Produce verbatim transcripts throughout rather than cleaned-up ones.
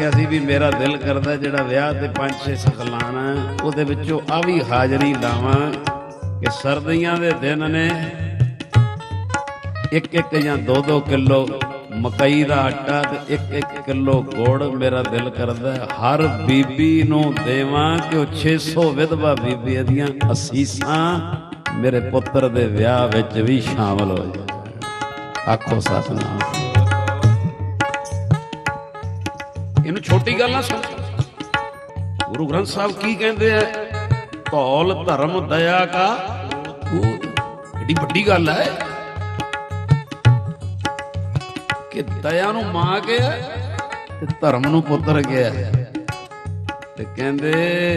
ਆਖਿਆ ਸੀ ਵੀ ਮੇਰਾ ਦਿਲ ਕਰਦਾ ਜਿਹੜਾ ਵਿਆਹ ਤੇ ਪੰਜ ਛੇ ਸਖਲਾਣਾ ਉਹਦੇ ਵਿੱਚੋਂ ਆ ਵੀ ਹਾਜ਼ਰੀ ਲਾਵਾਂ ਕਿ ਸਰਦੀਆਂ ਦੇ ਦਿਨ ਨੇ, ਇੱਕ ਇੱਕ ਜਾਂ ਦੋ ਦੋ ਕਿਲੋ ਮਕਈ ਦਾ ਆਟਾ ਤੇ ਇੱਕ ਇੱਕ ਕਿਲੋ ਗੁੜ ਮੇਰਾ ਦਿਲ ਕਰਦਾ ਹਰ ਬੀਬੀ ਨੂੰ ਦੇਵਾਂ ਕਿ ਉਹ ਛੇ ਸੌ ਵਿਧਵਾ ਬੀਬੀਆਂ ਦੀਆਂ ਅਸੀਸਾਂ ਮੇਰੇ ਪੁੱਤਰ ਦੇ ਵਿਆਹ ਵਿੱਚ ਵੀ ਸ਼ਾਮਲ ਹੋ ਜਾਣ। ਆਖੋ ਸਤਿਨਾਮ। ਇਹਨੂੰ ਛੋਟੀ ਗੱਲ ਨਾ ਸਮਝੋ। ਗੁਰੂ ਗ੍ਰੰਥ ਸਾਹਿਬ ਕੀ ਕਹਿੰਦੇ ਆ? ਧੌਲ ਧਰਮ ਦਇਆ ਕਾ ਏਡੀ ਵੱਡੀ ਗੱਲ ਹੈ ਕਿ ਦਇਆ ਨੂੰ ਮਾਂ ਗਿਆ ਤੇ ਧਰਮ ਨੂੰ ਪੁੱਤਰ ਗਿਆ। ਤੇ ਕਹਿੰਦੇ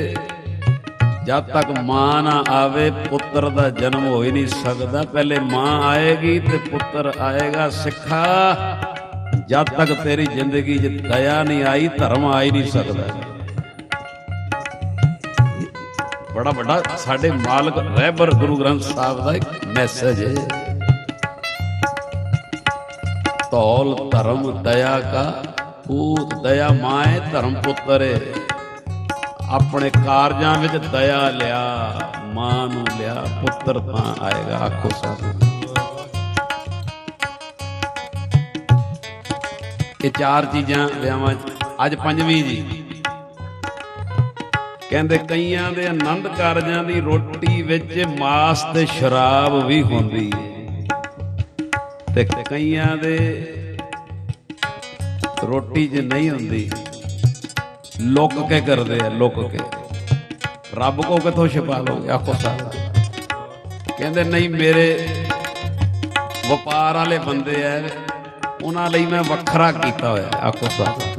ਜਦ ਤੱਕ ਮਾਂ ਨਾ ਆਵੇ ਪੁੱਤਰ ਦਾ ਜਨਮ ਹੋ ਹੀ ਨਹੀਂ ਸਕਦਾ। ਪਹਿਲੇ ਮਾਂ ਆਏਗੀ ਤੇ ਪੁੱਤਰ ਆਏਗਾ। ਸਿੱਖਾ ਜਦ ਤੱਕ ਤੇਰੀ ਜ਼ਿੰਦਗੀ 'ਚ ਦਇਆ ਨਹੀਂ ਆਈ ਧਰਮ ਆ ਹੀ ਨਹੀਂ ਸਕਦਾ। ਬੜਾ ਵੱਡਾ ਸਾਡੇ ਮਾਲਕ ਰਹਿਬਰ ਗੁਰੂ ਗ੍ਰੰਥ ਸਾਹਿਬ ਦਾ ਇੱਕ ਮੈਸੇਜ ਹੈ। ਧੌਲ ਧਰਮ ਦਇਆ ਕਾ ਪੂਤ। ਦਇਆ ਮਾਂ ਹੈ, ਧਰਮ ਪੁੱਤਰ ਹੈ। ਆਪਣੇ ਕਾਰਜਾਂ ਵਿੱਚ ਦਇਆ ਲਿਆ, ਮਾਂ ਨੂੰ ਲਿਆ, ਪੁੱਤਰ ਤਾਂ ਆਏਗਾ। ਆਖੋ ਸਤਿਨਾਮ। ਇਹ ਚਾਰ ਚੀਜ਼ਾਂ ਵਿਆਹਾਂ 'ਚ। ਅੱਜ ਪੰਜਵੀਂ ਜੀ ਕਹਿੰਦੇ ਕਈਆਂ ਦੇ ਆਨੰਦ ਕਾਰਜਾਂ ਦੀ ਰੋਟੀ ਵਿੱਚ ਮਾਸ ਤੇ ਸ਼ਰਾਬ ਵੀ ਹੁੰਦੀ ਤੇ ਕਈਆਂ ਦੇ ਰੋਟੀ 'ਚ ਨਹੀਂ ਹੁੰਦੀ। ਲੁੱਕ ਕੇ ਕਰਦੇ ਆ, ਲੁੱਕ ਕੇ। ਰੱਬ ਕੋ ਕਿੱਥੋਂ ਛੁਪਾ ਲਓਗੇ? ਆਖੋ ਸਾਰਾ। ਕਹਿੰਦੇ ਨਹੀਂ ਮੇਰੇ ਵਪਾਰ ਵਾਲੇ ਬੰਦੇ ਆ, ਉਹਨਾਂ ਲਈ ਮੈਂ ਵੱਖਰਾ ਕੀਤਾ ਹੋਇਆ। ਆਖੋ ਸਾਰਾ।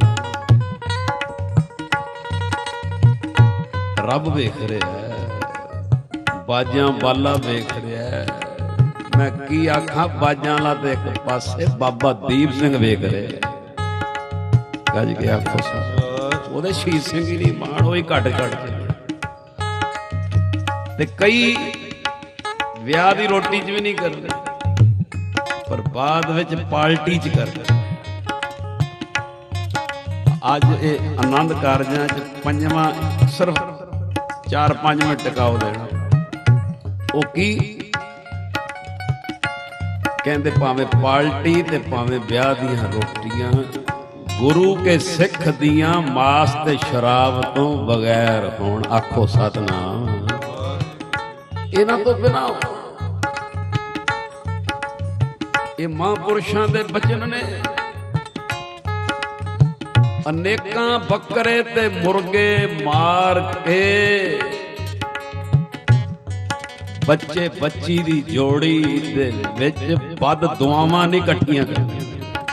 ਰੱਬ ਵੇਖ ਰਿਹਾ, ਬਾਜਾਂ ਬਾਲਾ ਵੇਖ ਰਿਹਾ। ਮੈਂ ਕੀ ਆਖਾਂ? ਬਾਜਾਂ ਵਾਲਾ ਤੇ ਇੱਕ ਪਾਸੇ ਬਾਬਾ ਦੀਪ ਸਿੰਘ ਵੇਖ ਰਿਹਾ। ਗੱਜ ਕੇ ਆਖੋ ਸਾਰਾ। ਉਹਦੇ ਸ਼ਹੀਦ ਸਿੰਘ ਹੀ ਨਹੀਂ ਮਾਣ ਹੋਈ ਘੱਟ ਘੱਟ। ਤੇ ਕਈ ਵਿਆਹ ਦੀ ਰੋਟੀ 'ਚ ਵੀ ਨਹੀਂ ਕਰਦੇ ਪਰ ਬਾਅਦ ਵਿੱਚ ਪਾਰਟੀ 'ਚ ਕਰਦੇ। ਅੱਜ ਇਹ ਆਨੰਦ ਕਾਰਜਾਂ 'ਚ ਪੰਜਵਾਂ ਸਿਰਫ ਚਾਰ ਪੰਜ ਮਿੰਟ ਟਿਕਾਓ ਦੇਣਾ। ਉਹ ਕੀ ਕਹਿੰਦੇ? ਭਾਵੇਂ ਪਾਰਟੀ ਤੇ ਭਾਵੇਂ ਵਿਆਹ ਦੀਆਂ ਰੋਟੀਆਂ ਗੁਰੂ ਕੇ ਸਿੱਖ ਦੀਆਂ ਮਾਸ ਤੇ ਸ਼ਰਾਬ ਤੋਂ ਬਗੈਰ ਹੋਣ। ਆਖੋ ਸਤਿਨਾਮ। ਇਹਨਾਂ ਤੋਂ ਬਿਨਾਂ ਇਹ ਮਹਾਂਪੁਰਸ਼ਾਂ ਦੇ ਬਚਨ ਨੇ। ਅਨੇਕਾਂ ਬੱਕਰੇ ਤੇ ਮੁਰਗੇ ਮਾਰ ਕੇ ਬੱਚੇ ਬੱਚੀ ਦੀ ਜੋੜੀ ਦੇ ਵਿੱਚ ਵੱਧ ਦੁਆਵਾਂ ਨਹੀਂ ਇਕੱਠੀਆਂ ਕਰਨੀਆਂ।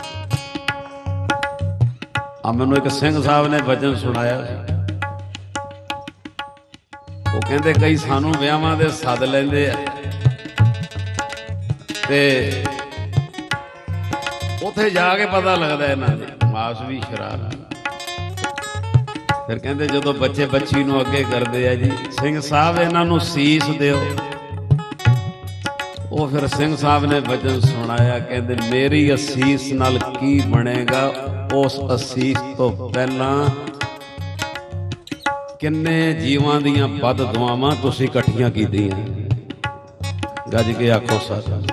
ਆ ਮੈਨੂੰ ਇੱਕ ਸਿੰਘ ਸਾਹਿਬ ਨੇ ਵਚਨ ਸੁਣਾਇਆ ਸੀ। ਉਹ ਕਹਿੰਦੇ ਕਈ ਸਾਨੂੰ ਵਿਆਹਾਂ ਦੇ ਸੱਦ ਲੈਂਦੇ ਆ ਤੇ ਉੱਥੇ ਜਾ ਕੇ ਪਤਾ ਲੱਗਦਾ ਇਹਨਾਂ ਦੇ ਮਾਸ ਵੀ ਸ਼ਰਾਬ। ਫਿਰ ਕਹਿੰਦੇ ਜਦੋਂ ਬੱਚੇ ਬੱਚੀ ਨੂੰ ਅੱਗੇ ਕਰਦੇ ਆ ਜੀ ਸਿੰਘ ਸਾਹਿਬ ਇਹਨਾਂ ਨੂੰ ਸੀਸ ਦਿਓ। ਉਹ ਫਿਰ ਸਿੰਘ ਸਾਹਿਬ ਨੇ ਵਚਨ ਸੁਣਾਇਆ। ਕਹਿੰਦੇ ਮੇਰੀ ਅਸੀਸ ਨਾਲ ਕੀ ਬਣੇਗਾ? ਉਸ ਅਸੀਸ ਤੋਂ ਪਹਿਲਾਂ ਕਿੰਨੇ ਜੀਵਾਂ ਦੀਆਂ ਬਦ ਦੁਆਵਾਂ ਤੁਸੀਂ ਇਕੱਠੀਆਂ ਕੀਤੀਆਂ। ਗੱਜ ਕੇ ਆਖੋ ਸਤਿ।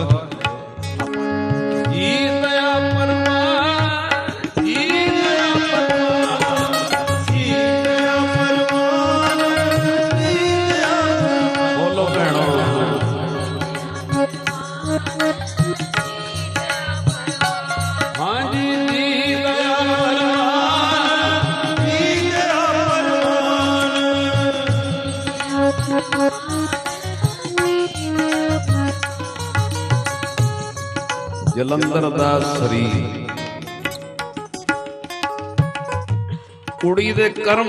ਜਲੰਧਰ ਦਾ ਸਰੀਰ ਕੁੜੀ ਦੇ ਕਰਮ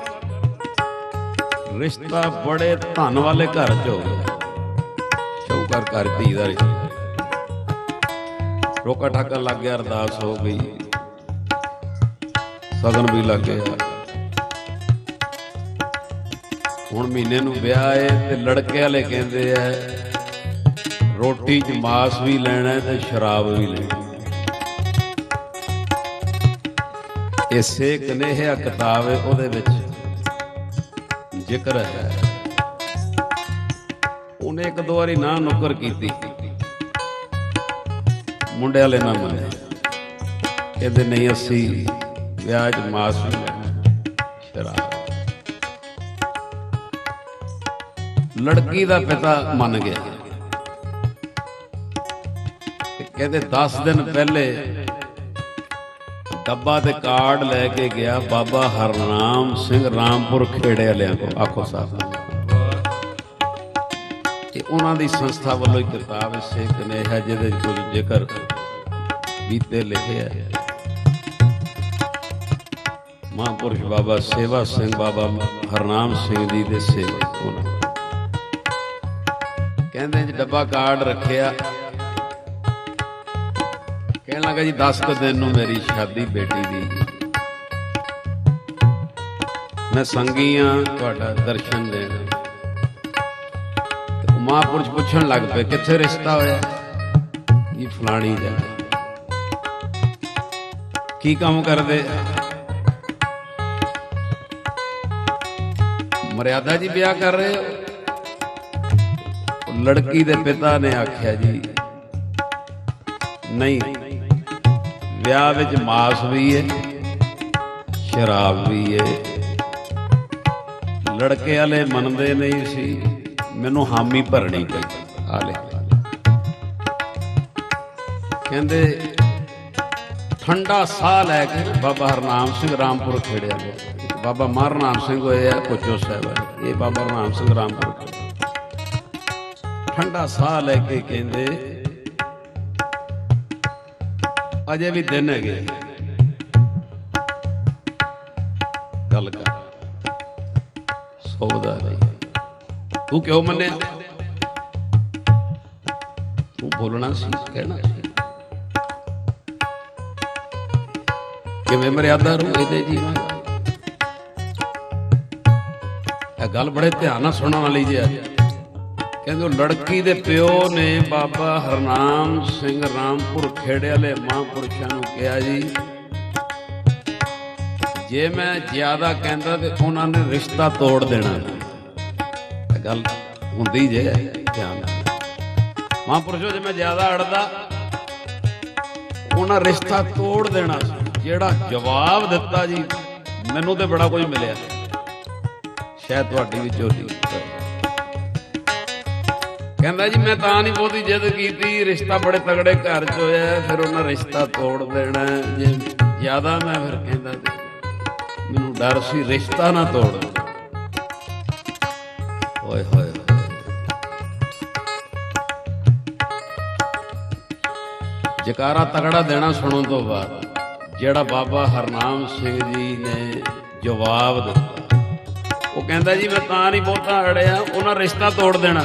ਰਿਸ਼ਤਾ ਬੜੇ ਧਨ ਵਾਲੇ ਘਰ ਚ ਹੋ ਗਿਆ। ਸ਼ੌਕਰ ਘਰ ਧੀ ਦਾ ਰਿਸ਼ਤਾ। ਰੋਕਾ ਠਾਕਾ ਲੱਗ ਗਿਆ, ਅਰਦਾਸ ਹੋ ਗਈ, ਸਗਨ ਵੀ ਲੱਗ ਗਿਆ। ਹੁਣ ਮਹੀਨੇ ਨੂੰ ਵਿਆਹ ਏ ਤੇ ਲੜਕੇ ਵਾਲੇ ਕਹਿੰਦੇ ਆ ਰੋਟੀ 'ਚ ਮਾਸ ਵੀ ਲੈਣਾ ਤੇ ਸ਼ਰਾਬ ਵੀ ਲੈਣੀ। ਇਹ ਸੇਕ ਨੇਹਿਆ ਕਿਤਾਬ ਹੈ, ਉਹਦੇ ਵਿੱਚ ਜ਼ਿਕਰ ਹੈ। ਉਹਨੇ ਇੱਕ ਦੋ ਵਾਰੀ ਨਾ ਨੁੱਕਰ ਕੀਤੀ, ਮੁੰਡੇ ਵਾਲੇ ਨਾ ਮੰਨੇ, ਕਹਿੰਦੇ ਨਹੀਂ ਅਸੀਂ ਵਿਆਹ 'ਚ ਮਾਸ ਵੀ ਲੈਣਾ, ਸ਼ਰਾਬ। ਲੜਕੀ ਦਾ ਪਿਤਾ ਮੰਨ ਗਿਆ, ਕਹਿੰਦੇ ਦਸ ਦਿਨ ਪਹਿਲੇ ਡੱਬਾ ਤੇ ਕਾਰਡ ਲੈ ਕੇ ਗਿਆ ਬਾਬਾ ਹਰਨਾਮ ਸਿੰਘ ਰਾਮਪੁਰ ਖੇੜੇ ਵਾਲਿਆਂ ਕੋਲ। ਆਖੋ ਸਾਹਿਬ, ਇਹ ਉਹਨਾਂ ਦੀ ਸੰਸਥਾ ਵੱਲੋਂ ਇੱਕ ਕਿਤਾਬ ਸੇਕ ਨੇਹਿਆ, ਜਿਹਦੇ ਕੁਝ ਜ਼ਿਕਰ ਬੀਤੇ ਲਿਖਿਆ। ਮਹਾਂਪੁਰਸ਼ ਬਾਬਾ ਸੇਵਾ ਸਿੰਘ, ਬਾਬਾ ਹਰਨਾਮ ਸਿੰਘ ਜੀ ਦੇ ਸੇਵਕ। ਉਹਨਾਂ ਕਹਿੰਦੇ ਜੀ ਡੱਬਾ ਕਾਰਡ ਰੱਖਿਆ, ਕਹਿਣ ਲੱਗਾ ਜੀ ਦਸ ਕੁ ਦਿਨ ਨੂੰ ਮੇਰੀ ਸ਼ਾਦੀ ਬੇਟੀ ਦੀ, ਮੈਂ ਸੰਗੀ ਹਾਂ ਤੁਹਾਡਾ ਦਰਸ਼ਨ ਦੇਣ। ਮਹਾਂਪੁਰਸ਼ ਪੁੱਛਣ ਲੱਗ ਪਏ ਕਿੱਥੇ ਰਿਸ਼ਤਾ ਹੋਇਆ? ਇਹ ਫਲਾਣੀ ਜਗ੍ਹਾ। ਕੀ ਕੰਮ ਕਰਦੇ? ਮਰਿਆਦਾ ਜੀ ਵਿਆਹ ਕਰ ਰਹੇ ਹੋ? ਲੜਕੀ ਦੇ ਪਿਤਾ ਨੇ ਆਖਿਆ ਜੀ ਨਹੀਂ, ਵਿਆਹ ਵਿੱਚ ਮਾਸ ਵੀ ਹੈ, ਸ਼ਰਾਬ ਵੀ ਹੈ। ਲੜਕੇ ਵਾਲੇ ਮੰਨਦੇ ਨਹੀਂ ਸੀ, ਮੈਨੂੰ ਹਾਮੀ ਭਰਨੀ ਪਈ। ਹਾਲੇ ਕਹਿੰਦੇ ਠੰਡਾ ਸਾਹ ਲੈ ਕੇ ਬਾਬਾ ਹਰਨਾਮ ਸਿੰਘ ਰਾਮਪੁਰ ਖੇੜਿਆ, ਬਾਬਾ ਮਹਾਰਾਮ ਸਿੰਘ ਹੋਏ ਆ ਕੋਚੋ ਸਾਹਿਬ, ਇਹ ਬਾਬਾ ਹਰਨਾਮ ਸਿੰਘ ਰਾਮਪੁਰ ਖੇੜਿਆ। ਠੰਡਾ ਸਾਹ ਲੈ ਕੇ ਕਹਿੰਦੇ ਅਜੇ ਵੀ ਦਿਨ ਹੈਗੇ, ਗੱਲ ਕਰ, ਸੌਦਾ ਨਹੀਂ। ਤੂੰ ਕਿਉਂ ਮੰਨਿਆ? ਤੂੰ ਬੋਲਣਾ ਸੀ, ਕਹਿਣਾ ਸੀ। ਕਿਵੇਂ ਮਰਿਆਦਾ ਰੂ ਇਹਦੇ ਜੀਵਨ? ਇਹ ਗੱਲ ਬੜੇ ਧਿਆਨ ਨਾਲ ਸੁਣਨ ਵਾਲੀ ਜੀ। ਅੱਜ ਕਹਿੰਦੇ ਉਹ ਲੜਕੀ ਦੇ ਪਿਓ ਨੇ ਬਾਬਾ ਹਰਨਾਮ ਸਿੰਘ ਰਾਮਪੁਰ ਖੇੜੇ ਵਾਲੇ ਮਹਾਂਪੁਰਸ਼ਾਂ ਨੂੰ ਕਿਹਾ ਜੀ ਜੇ ਮੈਂ ਜ਼ਿਆਦਾ ਕਹਿੰਦਾ ਤੇ ਉਹਨਾਂ ਨੇ ਰਿਸ਼ਤਾ ਤੋੜ ਦੇਣਾ। ਇਹ ਗੱਲ ਹੁੰਦੀ ਜੇ, ਧਿਆਨ ਨਾਲ। ਮਹਾਂਪੁਰਸ਼ੋ ਜੇ ਮੈਂ ਜ਼ਿਆਦਾ ਅੜਦਾ ਉਹਨਾਂ ਰਿਸ਼ਤਾ ਤੋੜ ਦੇਣਾ ਸੀ। ਜਿਹੜਾ ਜਵਾਬ ਦਿੱਤਾ ਜੀ ਮੈਨੂੰ ਤੇ ਬੜਾ ਕੁਝ ਮਿਲਿਆ, ਸ਼ਾਇਦ ਤੁਹਾਡੀ ਵੀ ਝੋਲੀ। ਕਹਿੰਦਾ ਜੀ ਮੈਂ ਤਾਂ ਨਹੀਂ ਬਹੁਤੀ ਜਿੱਦ ਕੀਤੀ, ਰਿਸ਼ਤਾ ਬੜੇ ਤਗੜੇ ਘਰ 'ਚ ਹੋਇਆ, ਫਿਰ ਉਹਨਾਂ ਰਿਸ਼ਤਾ ਤੋੜ ਦੇਣਾ। ਜੇ ਜ਼ਿਆਦਾ ਮੈਂ ਫਿਰ ਕਹਿੰਦਾ ਮੈਨੂੰ ਡਰ ਸੀ ਰਿਸ਼ਤਾ ਨਾ ਤੋੜ। ਓਏ ਹੋਏ ਜਕਾਰਾ ਤਗੜਾ ਦੇਣਾ ਸੁਣਨ ਤੋਂ ਬਾਅਦ ਜਿਹੜਾ ਬਾਬਾ ਹਰਨਾਮ ਸਿੰਘ ਜੀ ਨੇ ਜਵਾਬ ਦਿੱਤਾ, ਉਹ ਕਹਿੰਦਾ ਜੀ ਮੈਂ ਤਾਂ ਨਹੀਂ ਬਹੁਤਾ ਅੜਿਆ, ਉਹਨਾਂ ਰਿਸ਼ਤਾ ਤੋੜ ਦੇਣਾ।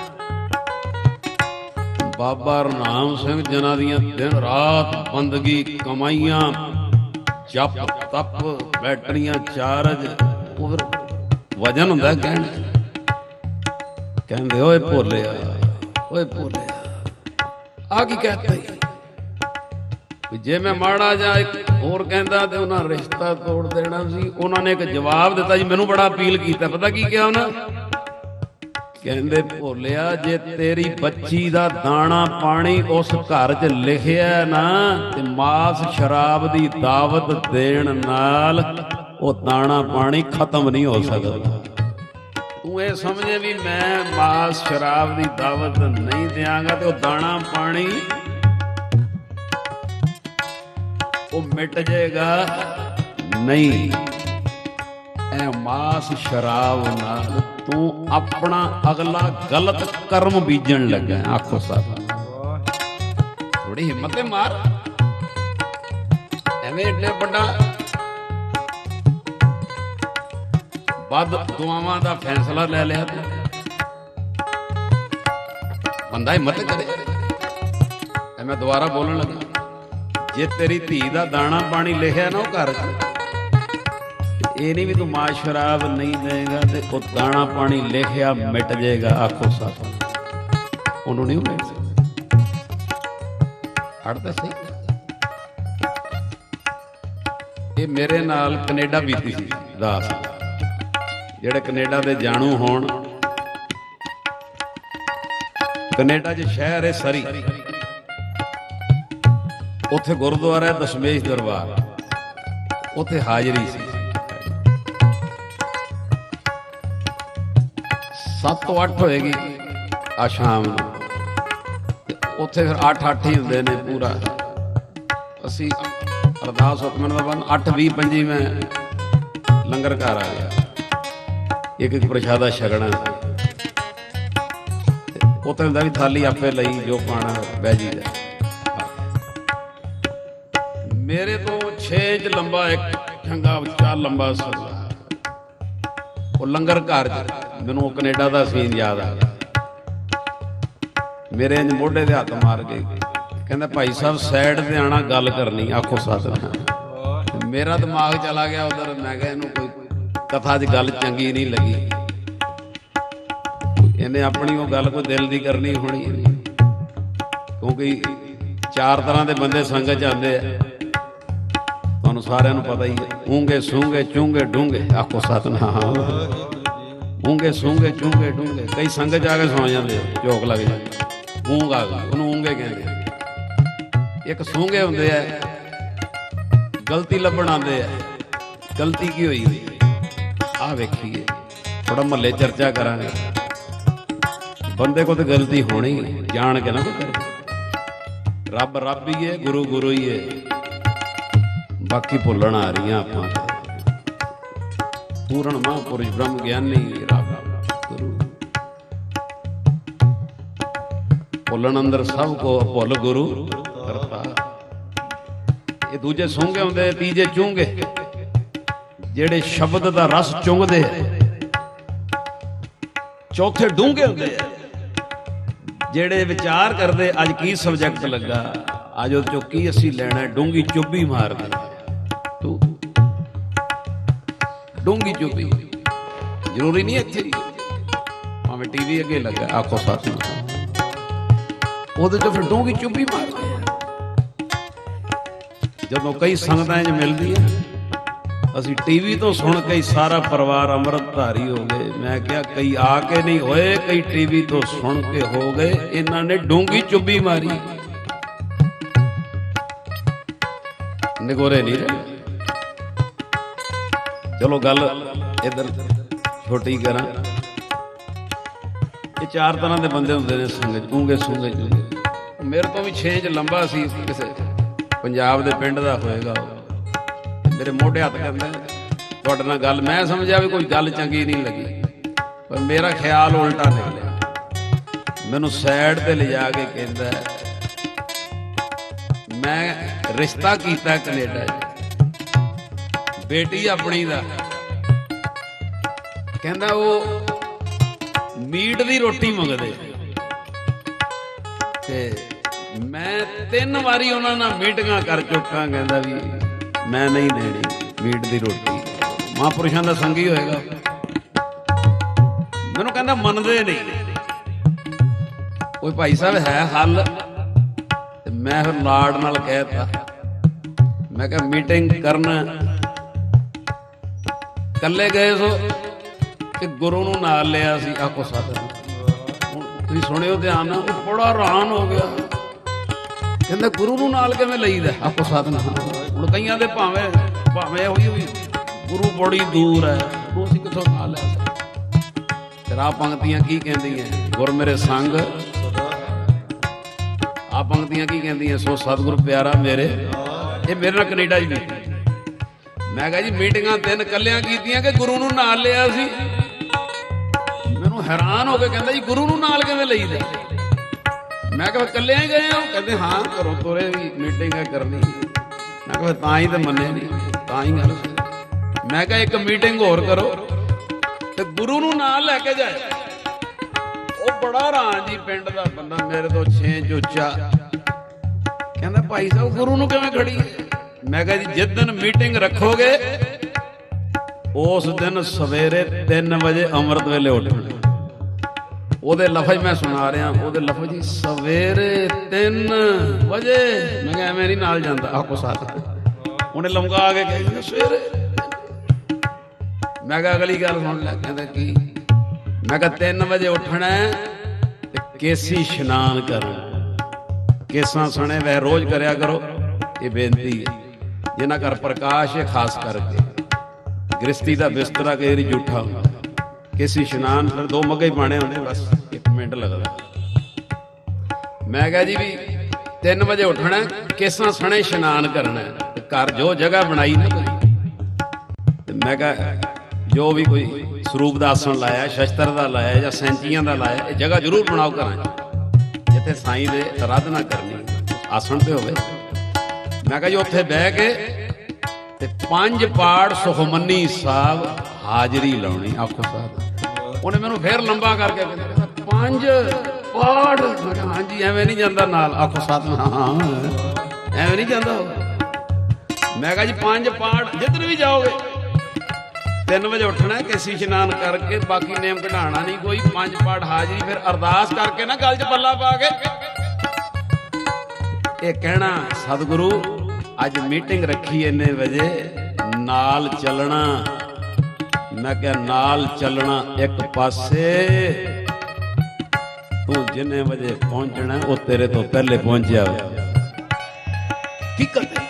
ਬਾਬਾ ਹਰਨਾਮ ਸਿੰਘ ਜਿਨ੍ਹਾਂ ਦੀਆਂ ਦਿਨ ਰਾਤ ਬੰਦਗੀ, ਕਮਾਈਆਂ, ਜਪ ਤਪ, ਬੈਟਰੀਆਂ ਚਾਰਜ, ਉਹ ਵਜਨ ਹੁੰਦਾ ਕਹਿਣ। ਕਹਿੰਦੇ ਓਏ ਭੋਲਿਆ, ਓਏ ਭੋਲਿਆ ਆ ਕੀ ਕਹਿਤਾ ਜੀ? ਜੇ ਮੈਂ ਮਾੜਾ ਜਾਂ ਇੱਕ ਹੋਰ ਕਹਿੰਦਾ ਤੇ ਉਹਨਾਂ ਰਿਸ਼ਤਾ ਤੋੜ ਦੇਣਾ ਸੀ। ਉਹਨਾਂ ਨੇ ਇੱਕ ਜਵਾਬ ਦਿੱਤਾ ਜੀ, ਮੈਨੂੰ ਬੜਾ ਅਪੀਲ ਕੀਤਾ। ਪਤਾ ਕੀ ਕਿਹਾ ਉਹਨਾਂ? ਕਹਿੰਦੇ ਭੋਲਿਆ ਜੇ ਤੇਰੀ ਬੱਚੀ ਦਾ ਦਾਣਾ ਪਾਣੀ ਉਸ ਘਰ 'ਚ ਲਿਖਿਆ ਨਾ ਤੇ ਮਾਸ ਸ਼ਰਾਬ ਦੀ ਦਾਵਤ ਦੇਣ ਨਾਲ ਉਹ ਦਾਣਾ ਪਾਣੀ ਖਤਮ ਨਹੀਂ ਹੋ ਸਕਦਾ। ਤੂੰ ਇਹ ਸਮਝੇ ਵੀ ਮੈਂ ਮਾਸ ਸ਼ਰਾਬ ਦੀ ਦਾਵਤ ਨਹੀਂ ਦਿਆਂਗਾ ਤੇ ਉਹ ਦਾਣਾ ਪਾਣੀ ਉਹ ਮਿਟ ਜਾਏਗਾ ਨਹੀਂ। ਇਹ ਮਾਸ ਸ਼ਰਾਬ ਨਾਲ ਤੂੰ ਆਪਣਾ ਅਗਲਾ ਗਲਤ ਕਰਮ ਬੀਜਣ ਲੱਗਾ। ਆਖੋ ਸਾਹਿਬ ਥੋੜੀ ਹਿੰਮਤ ਤੇ ਮਾਰ, ਐਵੇਂ ਏਡੇ ਵੱਡਾ ਵੱਧ ਦੁਆਵਾਂ ਦਾ ਫੈਸਲਾ ਲੈ ਲਿਆ। ਬੰਦਾ ਹਿੰਮਤ ਕਰੇ। ਮੈਂ ਦੁਬਾਰਾ ਬੋਲਣ ਲੱਗਾ, ਜੇ ਤੇਰੀ ਧੀ ਦਾ ਦਾਣਾ ਪਾਣੀ ਲਿਖਿਆ ਨਾ ਉਹ ਘਰ 'ਚ, ਇਹ ਨਹੀਂ ਵੀ ਤੂੰ ਮਾਂ ਸ਼ਰਾਬ ਨਹੀਂ ਦੇਗਾ ਤੇ ਉਹ ਦਾਣਾ ਪਾਣੀ ਲਿਖਿਆ ਮਿਟ ਜਾਏਗਾ। ਆਖੋ ਸਾਹਿਬ ਉਹਨੂੰ ਨਹੀਂ ਮਿਟ ਸਕਦਾ। ਅੜਦਾ ਸਹੀ ਇਹ ਮੇਰੇ ਨਾਲ ਕੈਨੇਡਾ ਬੀਤੀ ਸੀ ਦਾਸ, ਜਿਹੜੇ ਕੈਨੇਡਾ ਦੇ ਜਾਣੂ ਹੋਣ। ਕੈਨੇਡਾ 'ਚ ਸ਼ਹਿਰ ਹੈ ਸਰੀ, ਉੱਥੇ ਗੁਰਦੁਆਰਾ ਹੈ ਦਸ਼ਮੇਸ਼ ਦਰਬਾਰ, ਉੱਥੇ ਹਾਜ਼ਰੀ ਸੀ। ਸੱਤ ਤੋਂ ਅੱਠ ਹੋਏਗੀ ਆ ਸ਼ਾਮ ਨੂੰ, ਤੇ ਉੱਥੇ ਫਿਰ ਅੱਠ ਅੱਠ ਹੀ ਹੁੰਦੇ ਨੇ ਪੂਰਾ। ਅਸੀਂ ਅਰਦਾਸ ਹੁਕਮਨ ਦਾ ਬੰਦ ਅੱਠ ਵੀਹ ਪੰਜੀ ਮੈਂ ਲੰਗਰ ਘਰ ਆ ਗਿਆ, ਇੱਕ ਇੱਕ ਪ੍ਰਸ਼ਾਦਾ ਛਕਣਾ। ਉੱਥੇ ਹੁੰਦਾ ਵੀ ਥਾਲੀ ਆਪੇ ਲਈ, ਜੋ ਪਾਣਾ ਬਹਿ ਜੀ ਦਾ। ਮੇਰੇ ਤੋਂ ਛੇ ਇੰਚ ਲੰਬਾ ਇੱਕ ਚੰਗਾ ਉੱਚਾ ਲੰਬਾ ਸੱਲਾ, ਉਹ ਲੰਗਰ ਘਰ ਚ ਮੈਨੂੰ ਉਹ ਕੈਨੇਡਾ ਦਾ ਸੀਨ ਯਾਦ ਆ ਗਿਆ। ਮੇਰੇ ਇੰਜ ਮੋਢੇ ਦੇ ਹੱਥ ਮਾਰ ਕੇ ਕਹਿੰਦਾ ਭਾਈ ਸਾਹਿਬ ਸਾਈਡ ਤੇ ਆਣਾ, ਗੱਲ ਕਰਨੀ। ਆਖੋ ਸਤਿਨਾਮ। ਮੇਰਾ ਦਿਮਾਗ ਚਲਾ ਗਿਆ ਉਧਰ। ਮੈਂ ਕਿਹਾ ਇਹਨੂੰ ਕੋਈ ਕਥਾ 'ਚ ਗੱਲ ਚੰਗੀ ਨਹੀਂ ਲੱਗੀ, ਇਹਨੇ ਆਪਣੀ ਉਹ ਗੱਲ ਕੋਈ ਦਿਲ ਦੀ ਕਰਨੀ ਹੋਣੀ, ਕਿਉਂਕਿ ਚਾਰ ਤਰ੍ਹਾਂ ਦੇ ਬੰਦੇ ਸੰਗਤ 'ਚ ਆਉਂਦੇ ਆ, ਤੁਹਾਨੂੰ ਸਾਰਿਆਂ ਨੂੰ ਪਤਾ ਹੀ ਹੈ। ਊਂਗੇ ਸੂੰਗੇ ਚੂੰਗੇ ਡੂੰਗੇ। ਆਖੋ ਸਤਿਨਾਮ। ਊਂਗੇ ਸੂੰਗੇ ਚੂੰਗੇ ਡੂੰਗੇ। ਕਈ ਸੰਗਤ 'ਚ ਆ ਕੇ ਸੌ ਜਾਂਦੇ ਆ, ਝੋਕ ਲੱਗ ਜਾਂਦੀ, ਊਂਗ ਆ ਗਈ, ਉਹਨੂੰ ਊਂਗੇ ਕਹਿੰਦੇ। ਇੱਕ ਸੂੰਗੇ ਹੁੰਦੇ ਆ, ਗਲਤੀ ਲੱਭਣ ਆਉਂਦੇ ਆ। ਗਲਤੀ ਕੀ ਹੋਈ ਆਹ ਵੇਖੀਏ, ਥੋੜਾ ਮਹੱਲੇ ਚਰਚਾ ਕਰਾਂਗੇ। ਬੰਦੇ ਕੋਲ ਤਾਂ ਗਲਤੀ ਹੋਣੀ, ਜਾਣ ਕੇ ਨਾ ਕੋਈ ਕਰ। ਰੱਬ ਰੱਬ ਹੀ ਹੈ, ਗੁਰੂ ਗੁਰੂ ਹੀ ਹੈ, ਬਾਕੀ ਭੁੱਲਣ ਆ ਰਹੀਆਂ ਆਪਾਂ। ਪੂਰਨ ਮਹਾਂਪੁਰਸ਼ ਬ੍ਰਹਮ ਗਿਆਨੀ ਰੱਬ ਗੁਰੂ, ਭੁੱਲਣ ਅੰਦਰ ਸਭ ਕੋ ਭੁੱਲ ਗੁਰੂ ਕਰਤਾ। ਇਹ ਦੂਜੇ ਸੂੰਘੇ ਹੁੰਦੇ, ਤੀਜੇ ਚੂੰਘੇ, ਜਿਹੜੇ ਸ਼ਬਦ ਦਾ ਰਸ ਚੁੰਘਦੇ ਆ। ਚੌਥੇ ਡੂੰਘੇ ਹੁੰਦੇ ਆ, ਜਿਹੜੇ ਵਿਚਾਰ ਕਰਦੇ ਅੱਜ ਕੀ ਸਬਜੈਕਟ ਲੱਗਾ, ਅੱਜ ਉਹ ਚੋਂ ਕੀ ਅਸੀਂ ਲੈਣਾ। ਡੂੰਗੀ ਚੁੱਭੀ ਮਾਰਦੇ, ਤੂੰ ਡੂੰਗੀ ਚੁੱਭੀ ਜ਼ਰੂਰੀ ਨਹੀਂ ਇੱਥੇ, ਭਾਵੇਂ ਟੀਵੀ ਅੱਗੇ ਲੱਗਾ। ਆਖੋ ਸਤਿਨਾਮ। ਉਹਦੇ ਚੋਂ ਫਿਰ ਡੂੰਗੀ ਚੁੱਭੀ ਮਾਰਦੇ ਆ। ਜਦੋਂ ਕਈ ਸੰਗਤਾਂ 'ਚ ਮਿਲਦੀ ਆ, ਅਸੀਂ ਟੀਵੀ ਤੋਂ ਸੁਣ ਕੇ ਸਾਰਾ ਪਰਿਵਾਰ ਅੰਮ੍ਰਿਤਧਾਰੀ ਹੋ ਗਏ। ਮੈਂ ਕਿਹਾ ਕਈ ਆ ਕੇ ਨਹੀਂ ਹੋਏ, ਕਈ ਟੀਵੀ ਤੋਂ ਸੁਣ ਕੇ ਹੋ ਗਏ। ਇਹਨਾਂ ਨੇ ਡੂੰਗੀ ਚੁੱਭੀ ਮਾਰੀ, ਨਿਗੋਰੇ ਨਹੀਂ ਰਹੇ। ਚਲੋ ਗੱਲ ਇੱਧਰ ਛੋਟੀ ਕਰਾਂ। ਇਹ ਚਾਰ ਤਰ੍ਹਾਂ ਦੇ ਬੰਦੇ ਹੁੰਦੇ ਨੇ ਸੰਗਤ, ਊਂਗੇ ਸੂੰਗੇ ਚੂੰਗੇ। ਮੇਰੇ ਤੋਂ ਵੀ ਛੇ ਇੰਚ ਲੰਬਾ ਸੀ, ਕਿਸੇ ਪੰਜਾਬ ਦੇ ਪਿੰਡ ਦਾ ਹੋਏਗਾ ਉਹ। ਮੇਰੇ ਮੋਢੇ ਹੱਥ ਕਹਿੰਦੇ ਤੁਹਾਡੇ ਨਾਲ ਗੱਲ, ਮੈਂ ਸਮਝਿਆ ਵੀ ਕੋਈ ਗੱਲ ਚੰਗੀ ਨਹੀਂ ਲੱਗੀ, ਪਰ ਮੇਰਾ ਖਿਆਲ ਉਲਟਾ ਨਿਕਲਿਆ। ਮੈਨੂੰ ਸਾਈਡ ਤੇ ਲਿਜਾ ਕੇ ਕਹਿੰਦਾ, ਮੈਂ ਰਿਸ਼ਤਾ ਕੀਤਾ ਕੈਨੇਡਾ 'ਚ, ਬੇਟੀ ਆਪਣੀ ਦਾ। ਕਹਿੰਦਾ ਉਹ ਮੀਟ ਦੀ ਰੋਟੀ ਮੰਗਦੇ, ਤੇ ਮੈਂ ਤਿੰਨ ਵਾਰੀ ਉਹਨਾਂ ਨਾਲ ਮੀਟਿੰਗਾਂ ਕਰ ਚੁੱਕਾ। ਕਹਿੰਦਾ ਵੀ ਮੈਂ ਨਹੀਂ ਦੇਣੀ ਮੀਟ ਦੀ ਰੋਟੀ। ਮਹਾਂਪੁਰਸ਼ਾਂ ਦਾ ਸੰਗੀ ਹੋਏਗਾ। ਮੈਨੂੰ ਕਹਿੰਦਾ ਮੰਨਦੇ ਨਹੀਂ। ਕੋਈ ਭਾਈ ਸਾਹਿਬ ਹੈ ਹੱਲ? ਤੇ ਮੈਂ ਫਿਰ ਲਾਡ ਨਾਲ ਕਹਿਤਾ, ਮੈਂ ਕਿਹਾ ਮੀਟਿੰਗ ਕਰਨ ਇਕੱਲੇ ਗਏ ਸੋ ਕਿ ਗੁਰੂ ਨੂੰ ਨਾਲ ਲਿਆ ਸੀ। ਆਖੋ ਸਤਿਨਾਮ। ਹੁਣ ਤੁਸੀਂ ਸੁਣਿਓ ਧਿਆਨ ਨਾਲ, ਉਹ ਬੜਾ ਹੈਰਾਨ ਹੋ ਗਿਆ। ਕਹਿੰਦਾ ਗੁਰੂ ਨੂੰ ਨਾਲ ਕਿਵੇਂ ਲਈਦਾ? ਆਖੋ ਸਤਿਨਾਮ। ਹੁਣ ਕਈਆਂ ਦੇ ਭਾਵੇਂ ਭਾਵੇਂ ਹੋਈ ਹੋਈ ਗੁਰੂ ਬੜੀ ਦੂਰ ਹੈ, ਉਹ ਅਸੀਂ ਕਿੱਥੋਂ ਨਾਲ ਲੈ ਸਕਦੇ। ਫਿਰ ਆਹ ਪੰਕਤੀਆਂ ਕੀ ਕਹਿੰਦੀਆਂ? ਗੁਰ ਮੇਰੇ ਸੰਗ। ਆਹ ਪੰਕਤੀਆਂ ਕੀ ਕਹਿੰਦੀਆਂ? ਸੋ ਸਤਿਗੁਰ ਪਿਆਰਾ ਮੇਰੇ। ਇਹ ਮੇਰੇ ਨਾਲ ਕੈਨੇਡਾ 'ਚ ਬੀਤੀ। ਮੈਂ ਕਿਹਾ ਜੀ ਮੀਟਿੰਗਾਂ ਤਿੰਨ ਕੱਲਿਆਂ ਕੀਤੀਆਂ ਕਿ ਗੁਰੂ ਨੂੰ ਨਾਲ ਲਿਆ ਸੀ? ਮੈਨੂੰ ਹੈਰਾਨ ਹੋ ਕੇ ਕਹਿੰਦਾ ਜੀ ਗੁਰੂ ਨੂੰ ਨਾਲ ਕਿਵੇਂ ਲਈਦਾ? ਮੈਂ ਕਿਹਾ ਕੱਲਿਆਂ ਹੀ ਗਏ ਹੋ? ਕਹਿੰਦੇ ਹਾਂ, ਘਰੋਂ ਤੁਰੇ ਵੀ ਮੀਟਿੰਗ ਹੈ ਕਰਨੀ। ਮੈਂ ਕਿਹਾ ਤਾਂ ਹੀ ਤਾਂ ਮੰਨੇ ਨਹੀਂ, ਤਾਂ ਹੀ ਗੱਲ। ਮੈਂ ਕਿਹਾ ਇੱਕ ਮੀਟਿੰਗ ਹੋਰ ਕਰੋ ਤੇ ਗੁਰੂ ਨੂੰ ਨਾਲ ਲੈ ਕੇ ਜਾਏ। ਉਹ ਬੜਾ ਹੈਰਾਨ ਜੀ, ਪਿੰਡ ਦਾ ਬੰਦਾ, ਮੇਰੇ ਤੋਂ ਛੇ ਇੰਚ ਉੱਚਾ। ਕਹਿੰਦਾ ਭਾਈ ਸਾਹਿਬ ਗੁਰੂ ਨੂੰ ਕਿਵੇਂ ਖੜੀ? ਮੈਂ ਕਿਹਾ ਜੀ ਜਿਸ ਦਿਨ ਮੀਟਿੰਗ ਰੱਖੋਗੇ ਉਸ ਦਿਨ ਸਵੇਰੇ ਤਿੰਨ ਵਜੇ ਅੰਮ੍ਰਿਤ ਵੇਲੇ ਉੱਠਣਾ। ਉਹਦੇ ਲਫ਼ਜ਼ ਮੈਂ ਸੁਣਾ ਰਿਹਾ, ਉਹਦੇ ਲਫ਼ਜ਼ ਜੀ ਸਵੇਰੇ ਤਿੰਨ ਵਜੇ। ਮੈਂ ਕਿਹਾ ਐਵੇਂ ਨਹੀਂ ਨਾਲ ਜਾਂਦਾ। ਆਖੋ ਸਾਥ ਉਹਨੇ ਲਮਕਾ ਕੇ ਕਹਿੰਦੇ ਸਵੇਰੇ। ਮੈਂ ਕਿਹਾ ਅਗਲੀ ਗੱਲ ਸੁਣ ਲੈ। ਕਹਿੰਦਾ ਕੀ? ਮੈਂ ਕਿਹਾ ਤਿੰਨ ਵਜੇ ਉੱਠਣਾ ਤੇ ਕੇਸੀ ਇਸ਼ਨਾਨ ਕਰਨਾ। ਕੇਸਾਂ ਸਣੇ ਵੈ ਰੋਜ਼ ਕਰਿਆ ਕਰੋ, ਇਹ ਬੇਨਤੀ ਹੈ। ਜਿਨ੍ਹਾਂ ਘਰ ਪ੍ਰਕਾਸ਼ ਹੈ ਖਾਸ ਕਰਕੇ, ਗ੍ਰਸਤੀ ਦਾ ਬਿਸਤਰਾ ਕਈ ਵਾਰੀ ਜੂਠਾ ਹੁੰਦਾ। ਕੇਸੀ ਇਸ਼ਨਾਨ ਫਿਰ ਦੋ ਮੱਗੇ ਹੀ ਪਾਣੇ ਹੁੰਦੇ, ਬਸ ਇੱਕ ਮਿੰਟ ਲੱਗਦਾ। ਮੈਂ ਕਿਹਾ ਜੀ ਵੀ ਤਿੰਨ ਵਜੇ ਉੱਠਣਾ, ਕੇਸਾਂ ਸਣੇ ਇਸ਼ਨਾਨ ਕਰਨਾ, ਤੇ ਘਰ ਜੋ ਜਗ੍ਹਾ ਬਣਾਈ ਨਾ ਕੋਈ, ਤੇ ਮੈਂ ਕਿਹਾ ਜੋ ਵੀ ਕੋਈ ਸਰੂਪ ਦਾ ਆਸਣ ਲਾਇਆ, ਸ਼ਸਤਰ ਦਾ ਲਾਇਆ ਜਾਂ ਸੈਂਚੀਆਂ ਦਾ ਲਾਇਆ, ਇਹ ਜਗ੍ਹਾ ਜ਼ਰੂਰ ਬਣਾਓ ਘਰਾਂ 'ਚ ਜਿੱਥੇ ਸਾਈਂ ਦੇ ਅਰਾਧਨਾ ਕਰਨੀ, ਆਸਣ ਤੇ ਹੋਵੇ। ਮੈਂ ਕਿਹਾ ਜੀ ਉੱਥੇ ਬਹਿ ਕੇ ਤੇ ਪੰਜ ਪਾਠ ਸੁਖਮਨੀ ਸਾਹਿਬ ਹਾਜ਼ਰੀ ਲਾਉਣੀ। ਆਖੋ ਸਾਹਿਬ। ਉਹਨੇ ਮੈਨੂੰ ਫੇਰ ਲੰਬਾ ਕਰਕੇ ਕਹਿੰਦਾ ਪੰਜ ਪਾਠ। ਮੈਂ ਕਿਹਾ ਹਾਂਜੀ, ਐਵੇਂ ਨਹੀਂ ਜਾਂਦਾ ਨਾਲ। ਆਖੋ ਸਾਹਿਬ। ਹਾਂ ਐਵੇਂ ਨਹੀਂ ਜਾਂਦਾ। ਮੈਂ ਕਿਹਾ ਜੀ ਪੰਜ ਪਾਠ ਜਿੱਧਰ ਵੀ ਜਾਓਗੇ ਤਿੰਨ ਵਜੇ ਉੱਠਣਾ, ਕੇਸੀ ਇਸ਼ਨਾਨ ਕਰਕੇ, ਬਾਕੀ ਨੇਮ ਕਢਾਉਣਾ ਨਹੀਂ ਕੋਈ, ਪੰਜ ਪਾਠ ਹਾਜ਼ਰੀ, ਫਿਰ ਅਰਦਾਸ ਕਰਕੇ ਨਾ ਗਲ 'ਚ ਪੱਲਾ ਪਾ ਕੇ ਇਹ ਕਹਿਣਾ ਸਤਿਗੁਰੂ ਅੱਜ ਮੀਟਿੰਗ ਰੱਖੀ ਇੰਨੇ ਵਜੇ, ਨਾਲ ਚੱਲਣਾ। ਮੈਂ ਕਿਹਾ ਨਾਲ ਚੱਲਣਾ ਇੱਕ ਪਾਸੇ, ਤੂੰ ਜਿੰਨੇ ਵਜੇ ਪਹੁੰਚਣਾ ਉਹ ਤੇਰੇ ਤੋਂ ਪਹਿਲੇ ਪਹੁੰਚਿਆ ਹੋਵੇ। ਕੀ ਕਰਦੇ?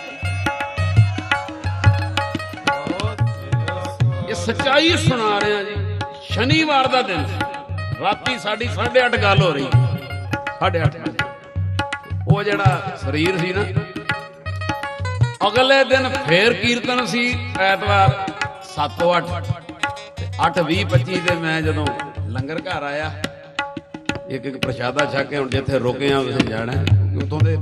ਇਹ ਸੱਚਾਈ ਸੁਣਾ ਰਿਹਾ ਜੀ। ਸ਼ਨੀਵਾਰ ਦਾ ਦਿਨ, ਰਾਤੀ ਸਾਡੀ ਸਾਢੇ ਅੱਠ ਗੱਲ ਹੋ ਰਹੀ, ਸਾਢੇ ਅੱਠ ਵਜੇ। ਉਹ ਜਿਹੜਾ ਸਰੀਰ ਸੀ ਨਾ, ਅਗਲੇ ਦਿਨ ਫੇਰ ਕੀਰਤਨ ਸੀ ਐਤਵਾਰ ਸੱਤ ਤੋਂ ਅੱਠ, ਅੱਠ ਵੀਹ ਪੱਚੀ ਤੇ ਮੈਂ ਜਦੋਂ ਲੰਗਰ ਘਰ ਆਇਆ, ਇੱਕ ਇੱਕ ਪ੍ਰਸ਼ਾਦਾ ਛਕ ਕੇ ਹੁਣ ਜਿੱਥੇ ਰੁਕੇ ਆ ਉੱਥੇ ਜਾਣਾ, ਉੱਥੋਂ ਦੇ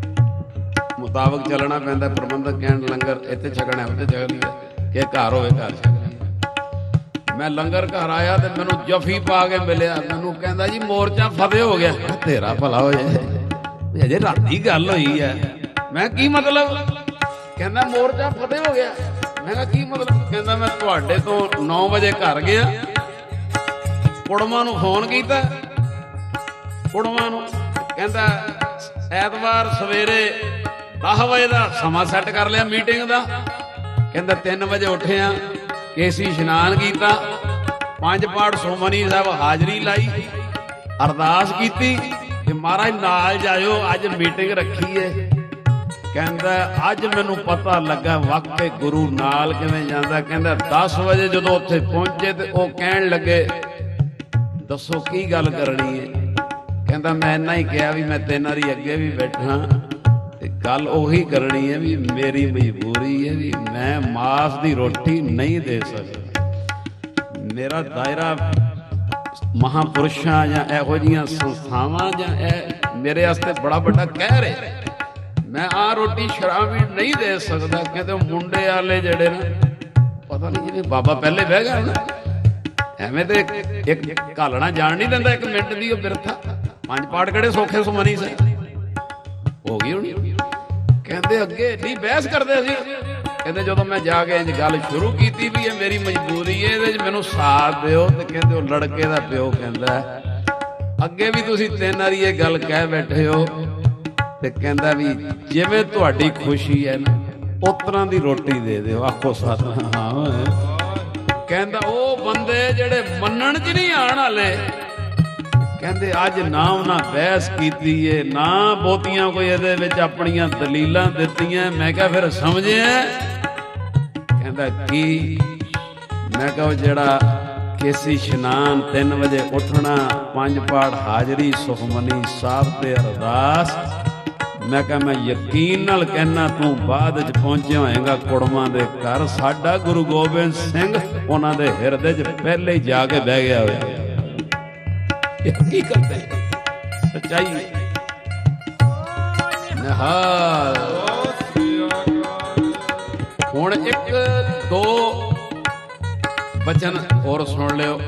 ਮੁਤਾਬਕ ਚੱਲਣਾ ਪੈਂਦਾ। ਪ੍ਰਬੰਧਕ ਕਹਿਣ ਲੰਗਰ ਇੱਥੇ ਛਕਣਾ, ਉੱਥੇ ਛਕ ਲਈਦਾ, ਕਿ ਘਰ ਹੋਵੇ ਘਰ ਛਕ ਲਈਦਾ। ਮੈਂ ਲੰਗਰ ਘਰ ਆਇਆ ਤੇ ਮੈਨੂੰ ਜਫੀ ਪਾ ਕੇ ਮਿਲਿਆ। ਮੈਨੂੰ ਕਹਿੰਦਾ ਜੀ ਮੋਰਚਾ ਫਤਿਹ ਹੋ ਗਿਆ। ਤੇਰਾ ਭਲਾ ਹੋ ਜਾਏ, ਅਜੇ ਰਾਤੀ ਗੱਲ ਹੋਈ ਹੈ। ਮੈਂ ਕੀ ਮਤਲਬ? ਕਹਿੰਦਾ ਮੋਰਚਾ ਫਤਿਹ ਹੋ ਗਿਆ। ਮੈਂ ਕਿਹਾ ਕੀ ਮਤਲਬ? ਕਹਿੰਦਾ ਮੈਂ ਤੁਹਾਡੇ ਤੋਂ ਨੌ ਵਜੇ ਘਰ ਗਿਆ, ਕੁੜਮਾਂ ਨੂੰ ਫੋਨ ਕੀਤਾ, ਕੁੜਮਾਂ ਨੂੰ ਕਹਿੰਦਾ ਐਤਵਾਰ ਸਵੇਰੇ ਦਸ ਵਜੇ ਦਾ ਸਮਾਂ ਸੈੱਟ ਕਰ ਲਿਆ ਮੀਟਿੰਗ ਦਾ। ਕਹਿੰਦਾ ਤਿੰਨ ਵਜੇ ਉੱਠਿਆ, ਕੇਸੀ ਇਸ਼ਨਾਨ ਕੀਤਾ, ਪੰਜ ਪਾਠ ਸੁਖਮਨੀ ਸਾਹਿਬ ਹਾਜ਼ਰੀ ਲਾਈ, ਅਰਦਾਸ ਕੀਤੀ ਕਿ ਮਹਾਰਾਜ ਨਾਲ ਜਾਇਓ, ਅੱਜ ਮੀਟਿੰਗ ਰੱਖੀ ਏ। ਕਹਿੰਦਾ ਅੱਜ ਮੈਨੂੰ ਪਤਾ ਲੱਗਾ ਵਾਕਈ ਗੁਰੂ ਨਾਲ ਕਿਵੇਂ ਜਾਂਦਾ। ਕਹਿੰਦਾ ਦਸ ਵਜੇ ਜਦੋਂ ਉੱਥੇ ਪਹੁੰਚੇ ਤੇ ਉਹ ਕਹਿਣ ਲੱਗੇ ਦੱਸੋ ਕੀ ਗੱਲ ਕਰਨੀ ਹੈ। ਕਹਿੰਦਾ ਮੈਂ ਇੰਨਾ ਹੀ ਕਿਹਾ ਵੀ ਮੈਂ ਤਿੰਨ ਵਾਰੀ ਅੱਗੇ ਵੀ ਬੈਠਾ ਤੇ ਗੱਲ ਉਹੀ ਕਰਨੀ ਹੈ ਵੀ ਮੇਰੀ ਮਜਬੂਰੀ ਹੈ ਵੀ ਮੈਂ ਮਾਸ ਦੀ ਰੋਟੀ ਨਹੀਂ ਦੇ ਸਕਦਾ। ਮੇਰਾ ਦਾਇਰਾ ਮਹਾਂਪੁਰਸ਼ਾਂ ਜਾਂ ਇਹੋ ਜਿਹੀਆਂ ਸੰਸਥਾਵਾਂ ਜਾਂ ਇਹ ਮੇਰੇ ਵਾਸਤੇ ਬੜਾ ਵੱਡਾ ਕਹਿਰ ਹੈ। ਮੈਂ ਆਹ ਰੋਟੀ ਸ਼ਰਾਬ ਵੀ ਨਹੀਂ ਦੇ ਸਕਦਾ। ਕਹਿੰਦੇ ਮੁੰਡੇ ਵਾਲੇ ਜਿਹੜੇ ਨਾ ਪਤਾ ਨਹੀਂ ਜਿਵੇਂ ਬਾਬਾ ਪਹਿਲੇ ਬਹਿ ਗਿਆ ਨਾ, ਐਵੇਂ ਤੇ ਇੱਕ ਘਾਲਣਾ ਜਾਣ ਨਹੀਂ ਦਿੰਦਾ ਇੱਕ ਮਿੰਟ ਦੀ ਉਹ ਬਿਰਥਾ। ਪੰਜ ਪਾਠ ਕਿਹੜੇ ਸੌਖੇ ਸੁਮਨੀ ਸੇ ਹੋ ਗਈ ਹੋਣੀ। ਕਹਿੰਦੇ ਅੱਗੇ ਏਡੀ ਬਹਿਸ ਕਰਦੇ ਸੀ। ਕਹਿੰਦੇ ਜਦੋਂ ਮੈਂ ਜਾ ਕੇ ਇੰਜ ਗੱਲ ਸ਼ੁਰੂ ਕੀਤੀ ਵੀ ਇਹ ਮੇਰੀ ਮਜਬੂਰੀ ਹੈ, ਇਹਦੇ 'ਚ ਮੈਨੂੰ ਸਾਥ ਦਿਓ, ਤੇ ਕਹਿੰਦੇ ਉਹ ਲੜਕੇ ਦਾ ਪਿਓ ਕਹਿੰਦਾ ਅੱਗੇ ਵੀ ਤੁਸੀਂ ਤਿੰਨ ਵਾਰੀ ਇਹ ਗੱਲ ਕਹਿ ਬੈਠੇ ਹੋ, ਤੇ ਕਹਿੰਦਾ ਵੀ ਜਿਵੇਂ ਤੁਹਾਡੀ ਖੁਸ਼ੀ ਹੈ ਨਾ ਉਸ ਤਰ੍ਹਾਂ ਦੀ ਰੋਟੀ ਦੇ ਦਿਓ। ਆਖੋ ਸਤਿਨਾਮ। ਕਹਿੰਦਾ ਉਹ ਬੰਦੇ ਜਿਹੜੇ ਮੰਨਣ 'ਚ ਨਹੀਂ ਆਣ ਵਾਲੇ, ਕਹਿੰਦੇ ਅੱਜ ਨਾ ਉਹਨਾਂ ਬਹਿਸ ਕੀਤੀ ਏ ਨਾ ਬਹੁਤੀਆਂ ਕੋਈ ਇਹਦੇ ਵਿੱਚ ਆਪਣੀਆਂ ਦਲੀਲਾਂ ਦਿੱਤੀਆਂ। ਮੈਂ ਕਿਹਾ ਫਿਰ ਸਮਝਿਆ? ਕਹਿੰਦਾ ਕੀ? ਮੈਂ ਕਿਹਾ ਜਿਹੜਾ ਕੇਸੀ ਇਸ਼ਨਾਨ ਤਿੰਨ ਵਜੇ ਉੱਠਣਾ, ਪੰਜ ਪਾਠ ਹਾਜ਼ਰੀ ਸੁਖਮਨੀ ਸਾਹਿਬ ਤੇ ਅਰਦਾਸ, ਮੈਂ ਕਿਹਾ ਮੈਂ ਯਕੀਨ ਨਾਲ ਕਹਿਣਾ ਤੂੰ ਬਾਅਦ ਚ ਪਹੁੰਚਿਆ ਹੋਏਗਾ ਕੁੜਮਾਂ ਦੇ ਘਰ। ਸਾਡਾ ਗੁਰੂ ਗੋਬਿੰਦ ਸਿੰਘ ਉਹਨਾਂ ਦੇ ਹਿਰਦੇ ਚ ਪਹਿਲੇ ਹੀ ਜਾ ਕੇ ਬਹਿ ਗਿਆ ਹੋਇਆ। ਕੀ ਕਰਦੇ ਸੱਚਾਈ ਨਿਹਾਲ। ਹੁਣ ਇੱਕ ਦੋ ਬਚਨ ਹੋਰ ਸੁਣ ਲਿਓ,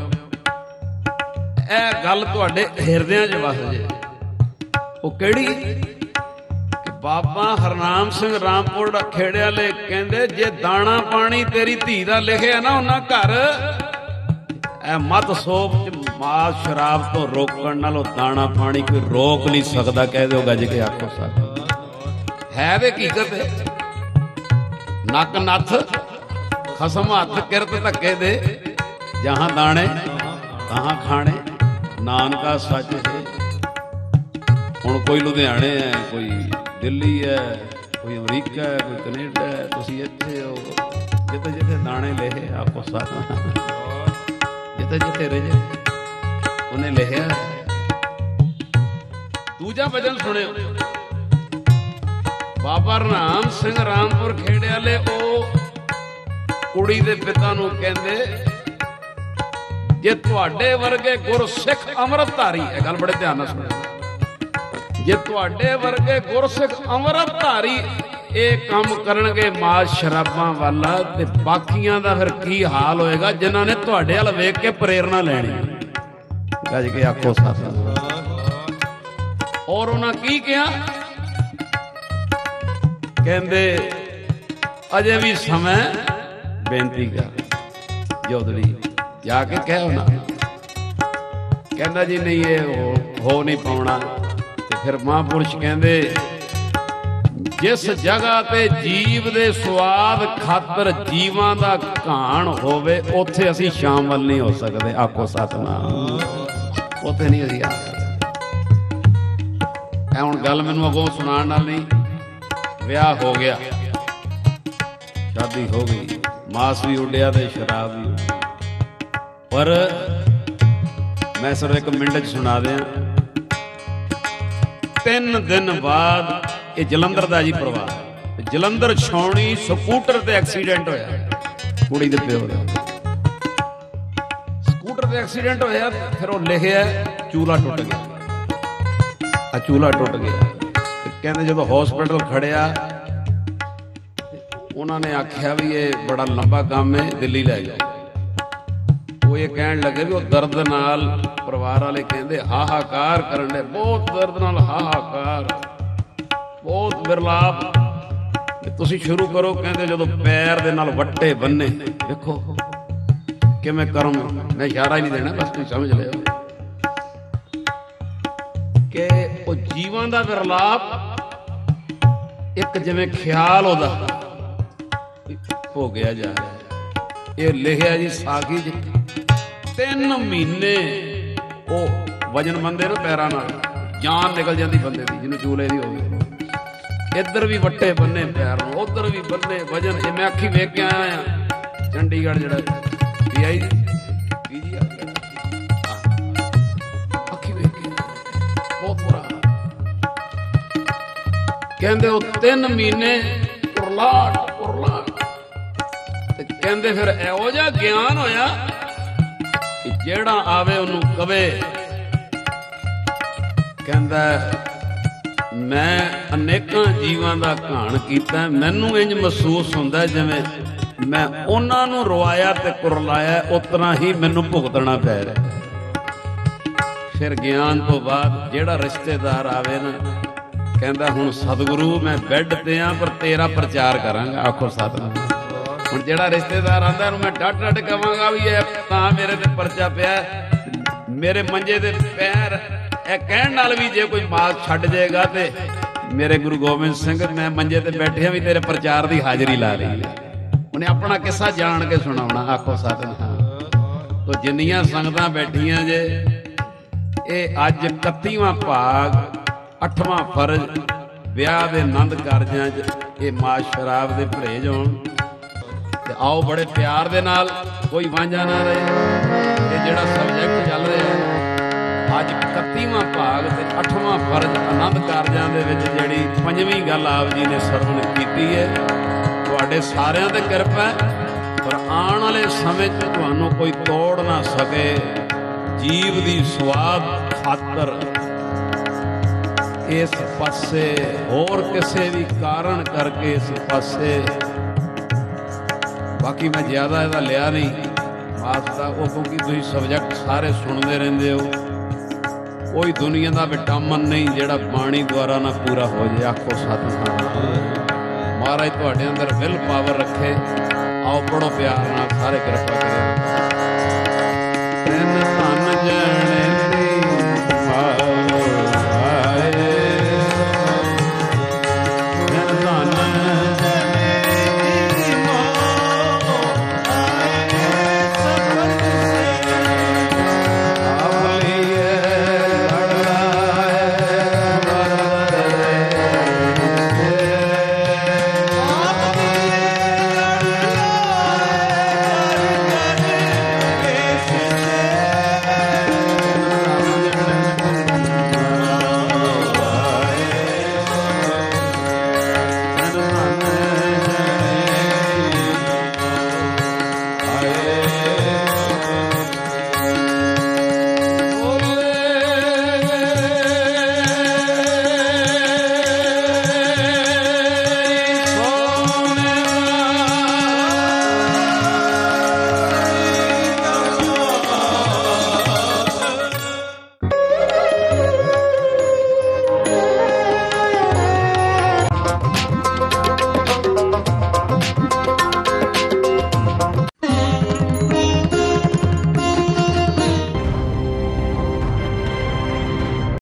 ਇਹ ਗੱਲ ਤੁਹਾਡੇ ਹਿਰਦਿਆਂ 'ਚ ਵਸ ਜੇ। ਉਹ ਕਿਹੜੀ? ਕਿ ਬਾਬਾ ਹਰਨਾਮ ਸਿੰਘ ਰਾਮਪੁਰ ਖੇੜੇ ਵਾਲੇ ਕਹਿੰਦੇ ਜੇ ਦਾਣਾ ਪਾਣੀ ਤੇਰੀ ਧੀ ਦਾ ਲਿਖਿਆ ਨਾ ਉਹਨਾਂ ਘਰ, ਇਹ ਮਤ ਸੋਪ ਚ ਮਾਸ ਸ਼ਰਾਬ ਤੋਂ ਰੋਕਣ ਨਾਲੋਂ ਦਾਣਾ ਪਾਣੀ ਕੋਈ ਰੋਕ ਨਹੀਂ ਸਕਦਾ। ਕਹਿ ਦਿਓ ਗੱਜ ਕੇ ਆਖੋ ਸਰ। ਹੈ ਤੇ ਹਕੀਕਤ ਹੈ। ਨੱਕ ਨੱਥ ਖਸਮ ਹੱਥ ਕਿਰਤ ਧੱਕੇ ਦੇ, ਜਹਾਂ ਦਾਣੇ ਤਹਾਂ ਖਾਣੇ, ਨਾਨਕਾ ਸੱਚ ਹੈ। ਹੁਣ ਕੋਈ ਲੁਧਿਆਣੇ ਹੈ, ਕੋਈ ਦਿੱਲੀ ਹੈ, ਕੋਈ ਅਮਰੀਕਾ ਹੈ, ਕੋਈ ਕੈਨੇਡਾ ਹੈ, ਤੁਸੀਂ ਇੱਥੇ ਹੋ। ਜਿੱਥੇ ਜਿੱਥੇ ਦਾਣੇ ਲਿਖੇ ਆਪੋ ਸਾਥ, ਜਿੱਥੇ ਜਿੱਥੇ ਰਜੇ ਉਹਨੇ ਲਿਖਿਆ। ਦੂਜਾ ਭਜਨ ਸੁਣਿਓ, ਬਾਬਾ ਰਾਮ ਸਿੰਘ ਰਾਮਪੁਰ ਖੇੜੇ ਵਾਲੇ, ਉਹ ਕੁੜੀ ਦੇ ਪਿਤਾ ਨੂੰ ਕਹਿੰਦੇ, ਜੇ ਤੁਹਾਡੇ ਵਰਗੇ ਗੁਰਸਿੱਖ ਅੰਮ੍ਰਿਤਧਾਰੀ, ਇਹ ਗੱਲ ਬੜੇ ਧਿਆਨ ਨਾਲ ਸੁਣੋ, ਜੇ ਤੁਹਾਡੇ ਵਰਗੇ ਗੁਰਸਿੱਖ ਅੰਮ੍ਰਿਤਧਾਰੀ ਇਹ ਕੰਮ ਕਰਨਗੇ ਮਾਸ ਸ਼ਰਾਬਾਂ ਵਾਲਾ, ਤੇ ਬਾਕੀਆਂ ਦਾ ਫਿਰ ਕੀ ਹਾਲ ਹੋਏਗਾ ਜਿਨ੍ਹਾਂ ਨੇ ਤੁਹਾਡੇ ਵੱਲ ਵੇਖ ਕੇ ਪ੍ਰੇਰਨਾ ਲੈਣੀ। ਗੱਜ ਕੇ ਆਖੋ ਸਤਿ। ਔਰ ਉਹਨਾਂ ਕੀ ਕਿਹਾ, ਕਹਿੰਦੇ ਅਜੇ ਵੀ ਸਮਾਂ, ਬੇਨਤੀ ਕਰ ਜੋਦੜੀ ਜਾ ਕੇ ਕਹਿ ਹੋਣਾ। ਕਹਿੰਦਾ ਜੀ ਨਹੀਂ ਇਹ ਹੋ, ਹੋ ਨਹੀਂ ਪਾਉਣਾ। ਤੇ ਫਿਰ ਮਹਾਂਪੁਰਸ਼ ਕਹਿੰਦੇ, ਜਿਸ ਜਗ੍ਹਾ ਤੇ ਜੀਵ ਦੇ ਸਵਾਦ ਖਾਤਰ ਜੀਵਾਂ ਦਾ ਘਾਣ ਹੋਵੇ, ਉੱਥੇ ਅਸੀਂ ਸ਼ਾਮ ਵੱਲ ਨਹੀਂ ਹੋ ਸਕਦੇ। ਆਖੋ ਸਤਿਨਾਮ। ਉੱਥੇ ਨਹੀਂ ਅਸੀਂ ਆ ਸਕਦੇ। ਇਹ ਹੁਣ ਗੱਲ ਮੈਨੂੰ ਅੱਗੋਂ ਸੁਣਾਉਣ ਨਾਲ ਨਹੀਂ, ਵਿਆਹ ਹੋ ਗਿਆ, ਸ਼ਾਦੀ ਹੋ ਗਈ, ਮਾਸ ਵੀ ਉੱਡਿਆ ਤੇ ਸ਼ਰਾਬ ਵੀ ਉੱਡੀ। ਪਰ ਮੈਂ ਸਿਰਫ ਇੱਕ ਮਿੰਟ 'ਚ ਸੁਣਾ ਦਿਆਂ। ਤਿੰਨ ਦਿਨ ਬਾਅਦ, ਇਹ ਜਲੰਧਰ ਦਾ ਜੀ ਪਰਿਵਾਰ, ਜਲੰਧਰ ਛਾਉਣੀ ਸਕੂਟਰ ਤੇ ਐਕਸੀਡੈਂਟ ਹੋਇਆ ਕੁੜੀ ਦੇ ਪਿਓ ਦਾ। ਸਕੂਟਰ ਤੇ ਐਕਸੀਡੈਂਟ ਹੋਇਆ, ਫਿਰ ਉਹ ਲਿਖਿਆ ਚੂਲਾ ਟੁੱਟ ਗਿਆ। ਆ ਚੂਲਾ ਟੁੱਟ ਗਿਆ। ਤੇ ਕਹਿੰਦੇ ਜਦੋਂ ਹਸਪੀਟਲ ਖੜਿਆ, ਉਹਨਾਂ ਨੇ ਆਖਿਆ ਵੀ ਇਹ ਬੜਾ ਲੰਬਾ ਕੰਮ ਹੈ, ਦਿੱਲੀ ਲੈ ਜਾਓ। ਉਹ ਇਹ ਕਹਿਣ ਲੱਗੇ ਵੀ ਉਹ ਦਰਦ ਨਾਲ, ਪਰਿਵਾਰ ਵਾਲੇ ਕਹਿੰਦੇ ਹਾਹਾਕਾਰ ਕਰਨ ਦੇ, ਬਹੁਤ ਦਰਦ ਨਾਲ ਹਾਹਾਕਾਰ, ਬਹੁਤ ਵਿਰਲਾਪ। ਤੁਸੀਂ ਸ਼ੁਰੂ ਕਰੋ। ਕਹਿੰਦੇ ਜਦੋਂ ਪੈਰ ਦੇ ਨਾਲ ਵੱਟੇ ਬੰਨੇ, ਦੇਖੋ ਕਿਵੇਂ ਕਰਮ, ਮੈਂ ਇਸ਼ਾਰਾ ਹੀ ਨਹੀਂ ਦੇਣਾ, ਬਸ ਤੁਸੀਂ ਸਮਝ ਲਿਓ ਕਿ ਉਹ ਜੀਵਾਂ ਦਾ ਵਿਰਲਾਪ ਇੱਕ ਜਿਵੇਂ ਖਿਆਲ ਉਹਦਾ ਹੋ ਗਿਆ ਜਾ ਰਿਹਾ। ਇਹ ਲਿਖਿਆ ਜੀ ਸਾਖੀ ਜੀ, ਤਿੰਨ ਮਹੀਨੇ ਉਹ ਵਜਨ ਬੰਦੇ ਨੂੰ ਪੈਰਾਂ ਨਾਲ, ਜਾਨ ਨਿਕਲ ਜਾਂਦੀ ਬੰਦੇ ਦੀ ਜਿਹਨੂੰ ਚੂਲੇ ਦੀ ਹੋਵੇ। ਇੱਧਰ ਵੀ ਵੱਟੇ ਬੰਨੇ ਪੈਰ ਨੂੰ, ਉੱਧਰ ਵੀ ਬੰਨੇ ਵਜਨ। ਇਹ ਮੈਂ ਅੱਖੀ ਵੇਖ ਕੇ ਆਇਆ ਆ ਚੰਡੀਗੜ੍ਹ, ਜਿਹੜਾ ਪੀ ਆਈ ਪੀ ਜੀ ਅੱਖੀ ਵੇਖ ਕੇ ਬਹੁਤ ਬੁਰਾ। ਕਹਿੰਦੇ ਉਹ ਤਿੰਨ ਮਹੀਨੇ ਉਰਲਾਟ ਉਰਲਾਟ। ਤੇ ਕਹਿੰਦੇ ਫਿਰ ਇਹੋ ਜਿਹਾ ਗਿਆਨ ਹੋਇਆ ਕਿ ਜਿਹੜਾ ਆਵੇ ਉਹਨੂੰ ਕਵੇ, ਕਹਿੰਦਾ ਮੈਂ ਅਨੇਕਾਂ ਜੀਵਾਂ ਦਾ ਘਾਣ ਕੀਤਾ, ਮੈਨੂੰ ਇੰਜ ਮਹਿਸੂਸ ਹੁੰਦਾ ਜਿਵੇਂ ਮੈਂ ਉਹਨਾਂ ਨੂੰ ਰਵਾਇਆ ਤੇ ਕੁਰਲਾਇਆ, ਉਸ ਤਰ੍ਹਾਂ ਹੀ ਮੈਨੂੰ ਭੁਗਤਣਾ ਪੈ ਰਿਹਾ। ਫਿਰ ਗਿਆਨ ਤੋਂ ਬਾਅਦ ਜਿਹੜਾ ਰਿਸ਼ਤੇਦਾਰ ਆਵੇ ਨਾ, ਕਹਿੰਦਾ ਹੁਣ ਸਤਿਗੁਰੂ ਮੈਂ ਬੈੱਡ ਤੇ ਆ, ਪਰ ਤੇਰਾ ਪ੍ਰਚਾਰ ਕਰਾਂਗਾ। ਆਖੋ ਸਤਿਨਾਮ। ਹੁਣ ਜਿਹੜਾ ਰਿਸ਼ਤੇਦਾਰ ਆਂਦਾ ਉਹਨੂੰ ਮੈਂ ਡੱਟ ਡੱਟ ਕਵਾਂਗਾ ਵੀ ਇਹ ਤਾਂ ਮੇਰੇ ਤੇ ਪਰਚਾ ਪਿਆ, ਮੇਰੇ ਮੰਜੇ ਦੇ ਪੈਰ। ਇਹ ਕਹਿਣ ਨਾਲ ਵੀ ਜੇ ਕੋਈ ਮਾਸ ਛੱਡ ਜਾਏਗਾ ਤੇ ਮੇਰੇ ਗੁਰੂ ਗੋਬਿੰਦ ਸਿੰਘ, ਮੈਂ ਮੰਜੇ ਤੇ ਬੈਠਿਆ ਵੀ ਤੇਰੇ ਪ੍ਰਚਾਰ ਦੀ ਹਾਜ਼ਰੀ ਲਾ ਲਈ। ਉਹਨੇ ਆਪਣਾ ਕਿੱਸਾ ਜਾਣ ਕੇ ਸੁਣਾਉਣਾ। ਆਖੋ ਸਤਿਨਾਮ। ਤੋ ਜਿੰਨੀਆਂ ਸੰਗਤਾਂ ਬੈਠੀਆਂ ਜੇ, ਇਹ ਅੱਜ ਇਕੱਤੀਵਾਂ ਭਾਗ, ਅੱਠਵਾਂ ਫਰਜ਼, ਵਿਆਹ ਦੇ ਆਨੰਦ ਕਾਰਜਾਂ 'ਚ ਇਹ ਮਾਸ ਸ਼ਰਾਬ ਦੇ ਪਰਹੇਜ਼ ਹੋਣ। ਤੇ ਆਓ ਬੜੇ ਪਿਆਰ ਦੇ ਨਾਲ, ਕੋਈ ਵਾਂਝਾ ਨਾ ਰਹੇ। ਇਹ ਜਿਹੜਾ ਸਬਜੈਕਟ ਚੱਲ ਰਿਹਾ ਅੱਜ ਇਕੱਤੀਵਾਂ ਭਾਗ ਤੇ ਅੱਠਵਾਂ ਫਰਜ਼ ਆਨੰਦ ਕਾਰਜਾਂ ਦੇ ਵਿੱਚ, ਜਿਹੜੀ ਪੰਜਵੀਂ ਗੱਲ ਆਪ ਜੀ ਨੇ ਸਰਵਣ ਕੀਤੀ ਹੈ, ਤੁਹਾਡੇ ਸਾਰਿਆਂ ਤੇ ਕਿਰਪਾ ਹੈ। ਪਰ ਆਉਣ ਵਾਲੇ ਸਮੇਂ 'ਚ ਤੁਹਾਨੂੰ ਕੋਈ ਤੋੜ ਨਾ ਸਕੇ। ਜੀਵ ਦੀ ਸਵਾਦ ਖਾਤਰ ਇਸ ਪਾਸੇ, ਹੋਰ ਕਿਸੇ ਵੀ ਕਾਰਨ ਕਰਕੇ ਇਸ ਪਾਸੇ, ਬਾਕੀ ਮੈਂ ਜ਼ਿਆਦਾ ਇਹਦਾ ਲਿਆ ਨਹੀਂ ਮਾਸ ਦਾ, ਉਹ ਕਿਉਂਕਿ ਤੁਸੀਂ ਸਬਜੈਕਟ ਸਾਰੇ ਸੁਣਦੇ ਰਹਿੰਦੇ ਹੋ। ਕੋਈ ਦੁਨੀਆ ਦਾ ਵਿਟਾਮਿਨ ਨਹੀਂ ਜਿਹੜਾ ਬਾਣੀ ਦੁਆਰਾ ਨਾ ਪੂਰਾ ਹੋ ਜਾਏ। ਆਖੋ ਸਤਿਨਾਮ। ਮਹਾਰਾਜ ਤੁਹਾਡੇ ਅੰਦਰ ਵਿਲ ਪਾਵਰ ਰੱਖੇ। ਆਓ ਪੜੋ ਪਿਆਰ ਨਾਲ ਸਾਰੇ, ਕਿਰਪਾ ਕਰੇ।